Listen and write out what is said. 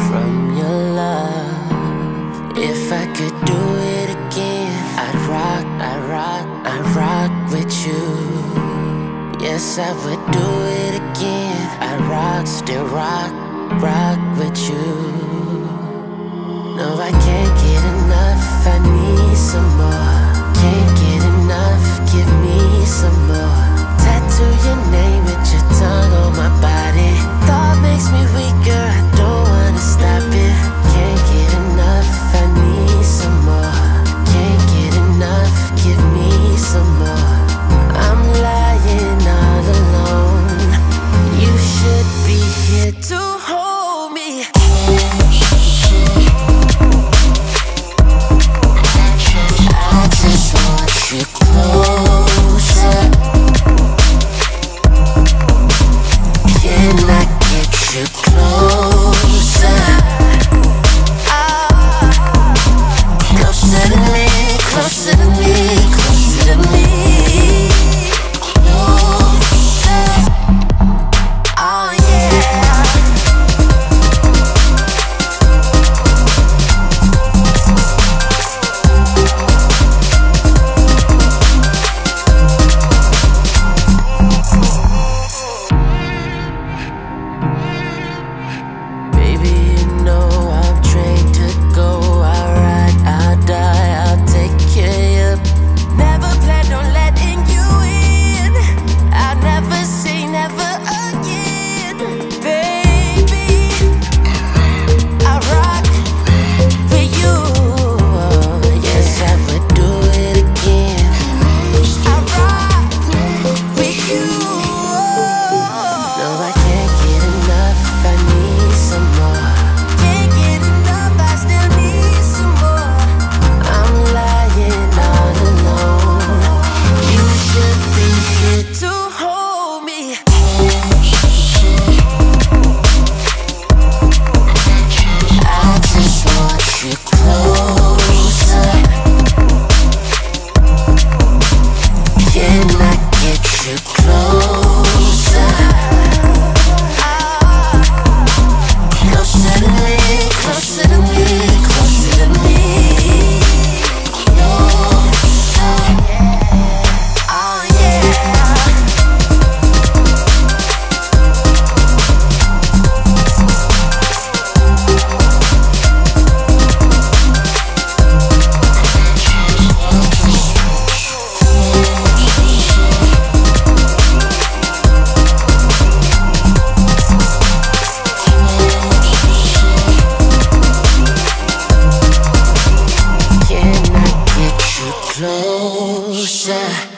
from your love. If I could do it again, I'd rock with you. Yes, I would do it again. I'd still rock with you. No, I can't get enough, I need some more. Can't get enough, give me some more. Tattoo your name with your tongue on my body. Thought makes me weaker, I don't wanna stop it. Can't get enough, I need some more. Can't get enough, give me some more. I'm lying all alone. You should be here to hold me. I just want you closer. Can I get you closer? Closer to me, closer to me, closer to me. Closer. Oh yeah. Baby, you know I'm trained to go. I'll ride, I'll die, I'll take care of you. Never planned on letting you in. I'll never say never again. Baby, I rock for you. Yes, I would do it again. I rock with you. No, I can't get enough, I need some more. Can't get enough, I still need some more. I'm lying all alone. You should be here to hold me. I just want you closer. Can I get you closer? Closer to me, closer to me, closer to me. Closer. Oh yeah. Can I get you closer?